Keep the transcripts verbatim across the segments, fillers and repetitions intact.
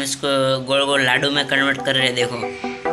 इसको गोल गोल लाडू में कन्वर्ट कर रहे हैं, देखो।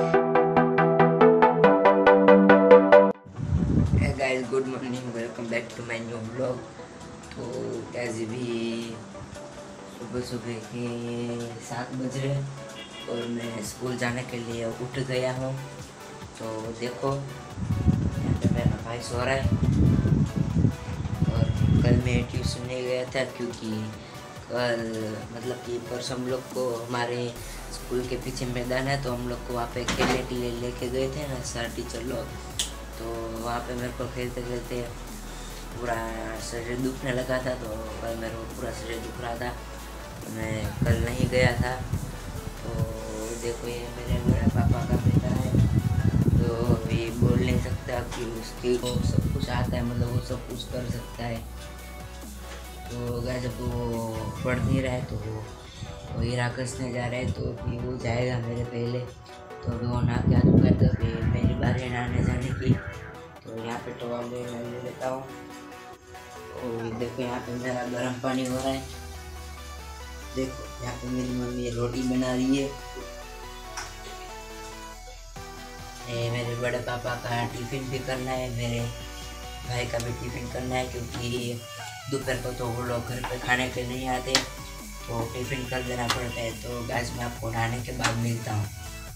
Hey guys, good morning. Welcome back to my new vlog. तो कैसे भी सुबह सुबह के सात बज रहे और मैं स्कूल जाने के लिए उठ गया हूँ। तो देखो यहाँ पे मेरा भाई सो रहा है। और कल मैं ट्यूशन नहीं गया था क्योंकि कल मतलब कि परसों हम लोग को हमारे स्कूल के पीछे मैदान है, तो हम लोग को वहाँ पे खेलने के लिए लेके गए थे ना सर टीचर लोग। तो वहाँ पे मेरे को खेलते खेलते पूरा शरीर दुखने लगा था, तो कल मेरे को पूरा शरीर दुख रहा था, तो मैं कल नहीं गया था। तो देखो ये मेरे मेरे पापा का बेटा है, तो अभी बोल नहीं सकता कि उसकी को सब कुछ आता है, मतलब वो सब कुछ कर सकता है। तो अगर जब वो पढ़ नहीं रहा है तो वो हीरा कसने जा रहा है, तो फिर वो जाएगा मेरे पहले। तो अभी वो नहा के आ चुका है, तो फिर मेरी बारी नहाने जाने की। तो यहाँ पे टॉवल ले ले लेता हूँ। और देखो यहाँ पे मेरा गर्म पानी हो रहा है। देखो यहाँ पे मेरी मम्मी रोटी बना रही है। ये मेरे बड़े पापा का टिफिन भी करना है, मेरे भाई का भी टिफिन करना है, क्योंकि दोपहर को तो वो लोग घर पे खाने के नहीं आते, तो टिफिन कर देना पड़ता है। तो गैस में आपको नहाने के बाद मिलता हूँ।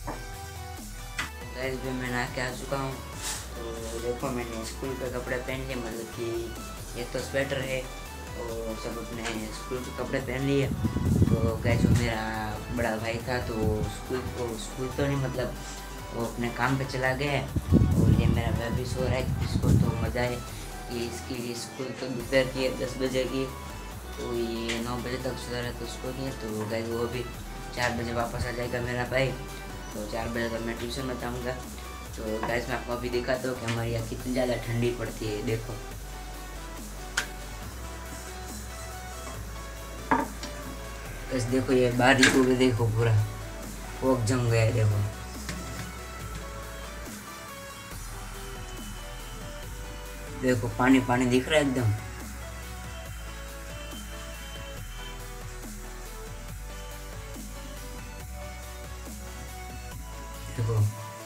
गैस भी मैं नहा के आ चुका हूँ। तो देखो मैंने स्कूल के कपड़े पहन लिए, मतलब कि एक तो स्वेटर है और सब अपने स्कूल के कपड़े पहन लिए। तो गैस जो मेरा बड़ा भाई था तो स्कूल को स्कूल तो नहीं मतलब वो अपने काम पे चला गया है। और ये मेरा भाई भी सो रहा है, इसको तो मज़ा है कि इसकी स्कूल तो दोपहर की है दस बजे की, तो ये नौ बजे तक सो रहा है, तो उसको नहीं है। तो गैस वो भी चार बजे वापस आ जाएगा मेरा भाई, तो चार बजे तक मैं ट्यूशन में जाऊँगा। तो गैस मैं आपको अभी दिखाता हूँ कि हमारे यहाँ कितनी ज़्यादा ठंडी पड़ती है। देखो बस देखो ये बारिश को भी देखो पूरा वो जम गया है। देखो देखो पानी पानी दिख रहा है एकदम। देखो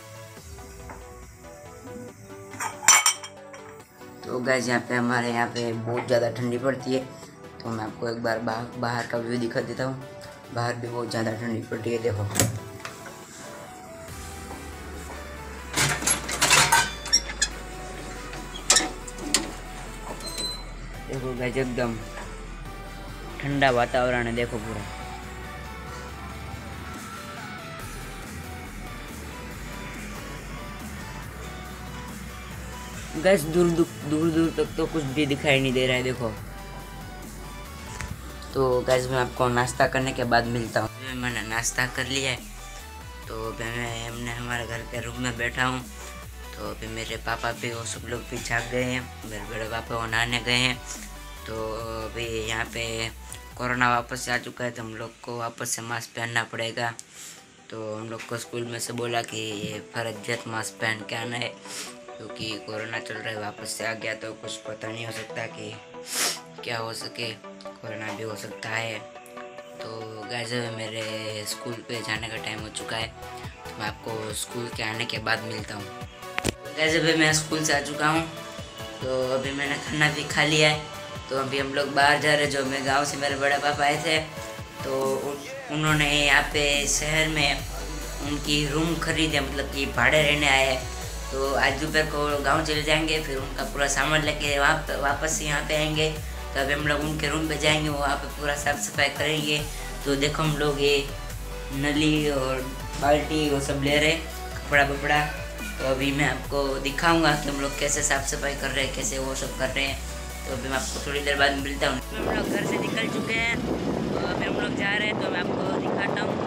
तो गैस यहाँ पे हमारे यहाँ पे बहुत ज़्यादा ठंडी पड़ती है। तो मैं आपको एक बार बाहर बाहर का व्यू दिखा देता हूँ। बाहर भी बहुत ज़्यादा ठंडी पड़ती है। देखो देखो गैस एकदम ठंडा वातावरण है। देखो पूरा गैस दूर दूर दूर दूर तक तो कुछ भी दिखाई नहीं दे रहा है। देखो तो गैस मैं आपको नाश्ता करने के बाद मिलता हूँ। मैंने नाश्ता कर लिया है, तो अभी मैं हमने हमारे घर के रूम में बैठा हूँ। तो अभी मेरे पापा भी वो सब लोग भी जाग गए हैं, मेरे बड़े पापा वो नहाने गए हैं। तो अभी यहाँ पे कोरोना वापस से आ चुका है, तो हम लोग को वापस से मास्क पहनना पड़ेगा। तो हम लोग को स्कूल में से बोला कि ये फर्जियत मास्क पहन के आना है, क्योंकि कोरोना चल रहा है, वापस से आ गया तो कुछ पता नहीं हो सकता कि क्या हो सके, कोरोना भी हो सकता है। तो गाइस मेरे स्कूल पे जाने का टाइम हो चुका है, तो मैं आपको स्कूल के आने के बाद मिलता हूँ। गाइस अभी मैं स्कूल से आ चुका हूँ, तो अभी मैंने खाना भी खा लिया है। तो अभी हम लोग बाहर जा रहे हैं। जो मैं गांव से मेरे बड़े पापा आए थे, तो उन, उन्होंने यहाँ पे शहर में उनकी रूम खरीदे, मतलब कि भाड़े रहने आए हैं। तो आज दोपहर को गांव चले जाएंगे, फिर उनका पूरा सामान लेके वहाँ पे वापस यहाँ पे आएंगे। तो अभी हम लोग उनके रूम पे जाएंगे, वहाँ पे पूरा साफ सफाई करेंगे। तो देखो हम लोग ये नली और बाल्टी वो सब ले रहे कपड़ा वपड़ा। तो अभी मैं आपको दिखाऊंगा कि हम लोग कैसे साफ सफाई कर रहे हैं, कैसे वो सब कर रहे हैं। तो अभी मैं आपको थोड़ी देर बाद मिलता हूँ। हम लोग घर से निकल चुके हैं, तो अभी हम लोग जा रहे हैं, तो मैं आपको दिखाता हूँ।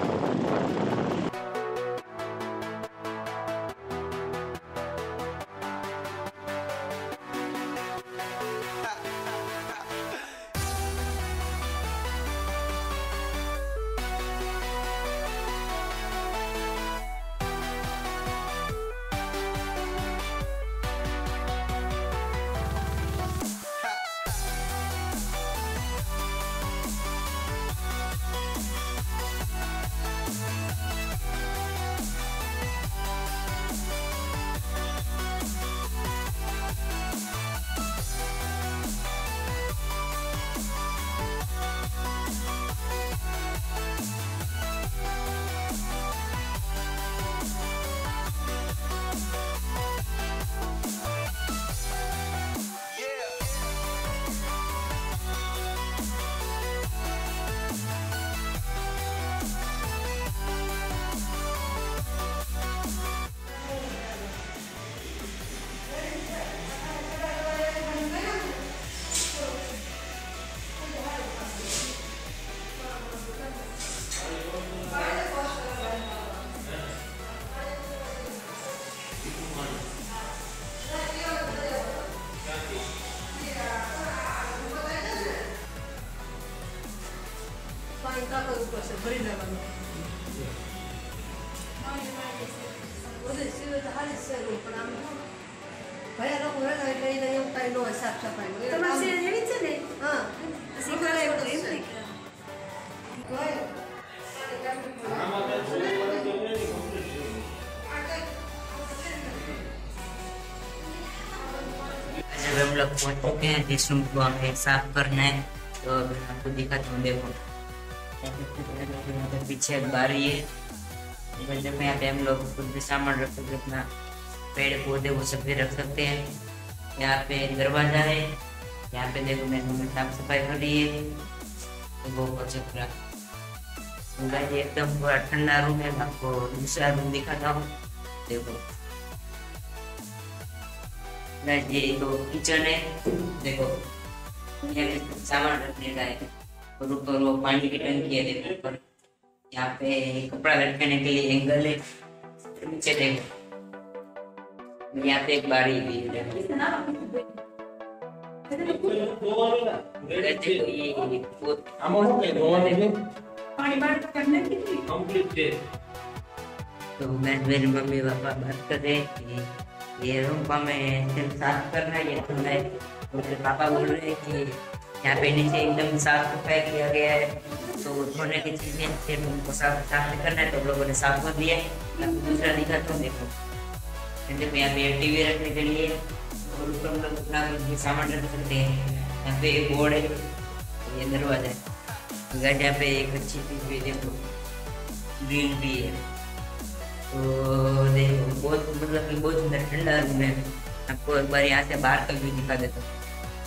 जब हम लोग पहुंच चुके हैं जिस रूम को हमें साफ करना है, तो मैं आपको दिखाता हूँ। देखो यहाँ पे पीछे एक बारी है, जब यहाँ पे हम लोग कुछ भी सामान रख सकते हैं, अपना पेड़ पौधे वो सब भी रख सकते हैं। यहाँ पे दरवाजा है, यहाँ पे देखो मैंने साफ सफाई कर दी है। तो वो कुछ पूरा एकदम पूरा ठंडा रूम है। आपको दूसरा रूम दिखाता हूँ। देखो ये तो किचन है, देखो सामान रखने का है, और ऊपर वो पानी की टंकी है। देखो ऊपर यहाँ पे कपड़ा लटकाने के लिए एंगल है। नीचे देखो यहाँ पे एक बारी भी है। तो मैं मेरी मम्मी पापा बात कर रहे हैं, ये रूम को हमें सिर्फ साफ करना है, ये धोना है। तो पापा बोल रहे हैं कि यहाँ पे नीचे एकदम साफ सफाई किया गया है, तो धोने की चीजें फिर उनको साफ साफ नहीं करना है। तो लोगों ने साफ कर दिया है। दूसरा दिखाता हूँ। देखो देखो यहाँ पे टीवी रखने के लिए, और ऊपर हम लोग अपना कुछ सामान रख सकते हैं। यहाँ पे एक बोर्ड है, ये दरवाजा है। यहाँ पे एक अच्छी चीज भी देखो, ग्रीन भी है। तो देखो बहुत मतलब कि बहुत सुंदर ठंडा रूम है। आपको एक बार यहाँ से बाहर तक भी दिखा देता हूँ।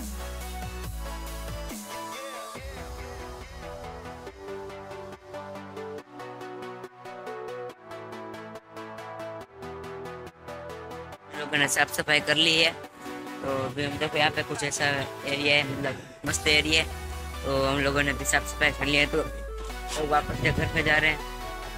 लोगों ने साफ सफाई कर ली है। तो अभी हम देखो यहाँ पे कुछ ऐसा एरिया है, मतलब मस्त एरिया है। तो हम लोगों ने भी साफ सफाई कर लिया है। तो, तो वापस से घर पे जा रहे हैं।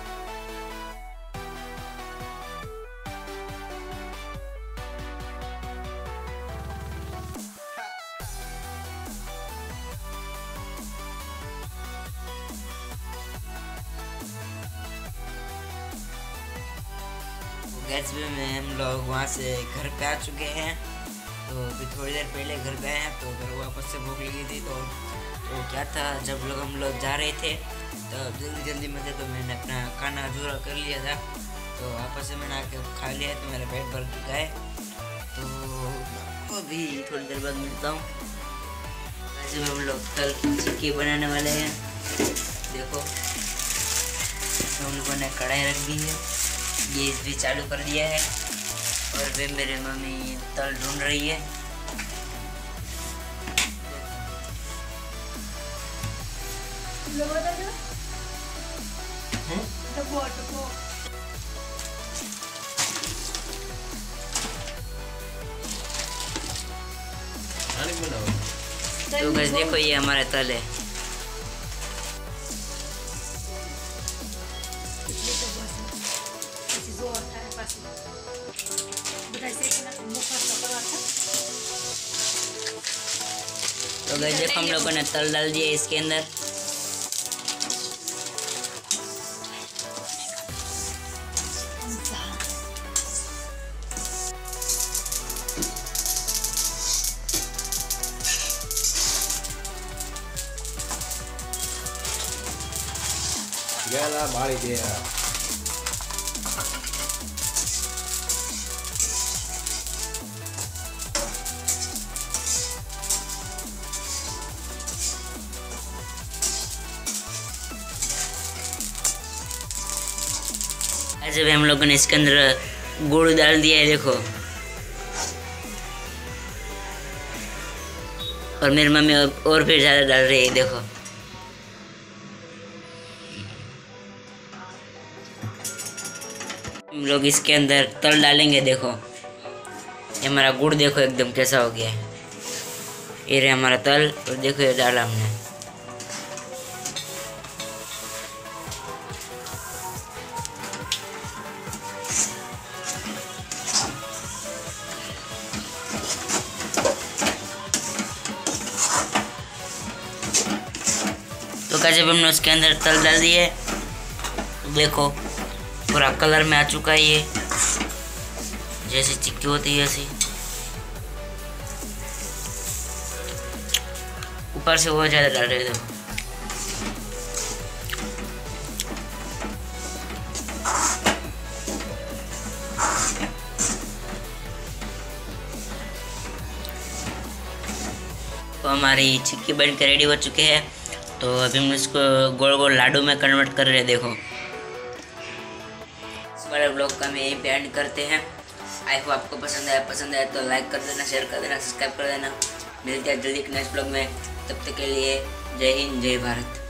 गैस भी में हम लोग वहाँ से घर पे आ चुके हैं। तो अभी थोड़ी देर पहले घर पे आए हैं। तो घर वापस से भूख लगी थी। तो तो क्या था, जब लोग हम लोग जा रहे थे तो जल्दी जल्दी में थे, तो मैंने अपना खाना अधूरा कर लिया था। तो वापस से मैंने आके खा लिया, तो मेरा पेट भर गए। तो अभी थोड़ी देर बाद मिलता हूँ। वैसे में हम लोग कल चिक्की बनाने वाले हैं। देखो हम लोगों ने कढ़ाई रख दी है, गैस भी चालू कर दिया है, और वे मेरे मम्मी तल ढूंढ रही है। तो बस देखो ये हमारे तल है। तो गाइस देखो हम लोगों ने तल डाल दिया इसके अंदर। गया बाड़ी दे जब हम लोगों ने इसके अंदर गुड़ डाल दिया है, देखो। और मेरी मम्मी और फिर ज़्यादा डाल रही है, देखो। हम लोग इसके अंदर तल डालेंगे। देखो ये हमारा गुड़ देखो एकदम कैसा हो गया है। ये रहे हमारा तल, और देखो ये डाला हमने। तो जब हमने उसके अंदर तल डाल दिए, देखो पूरा कलर में आ चुका है ये, जैसी चिक्की होती है ऐसी। ऊपर से वो ज़्यादा डाल रहे थे। तो हमारी चिक्की बन के रेडी हो चुके हैं। तो अभी हम इसको गोल गोल लाडू में कन्वर्ट कर रहे हैं। देखो इस वाले ब्लॉग का हम यहीं पे एंड करते हैं। आई होप आपको पसंद आया पसंद आया तो लाइक कर देना, शेयर कर देना, सब्सक्राइब कर देना। मिलते हैं जल्दी नेक्स्ट ब्लॉग में। तब तक के लिए जय हिंद जय भारत।